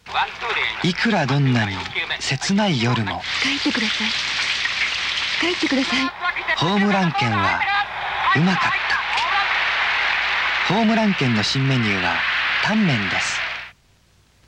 いくらどんなに切ない夜も帰ってください。帰ってください。 ホームラン券はうまかった。ホームラン券の新メニューはタンメンです。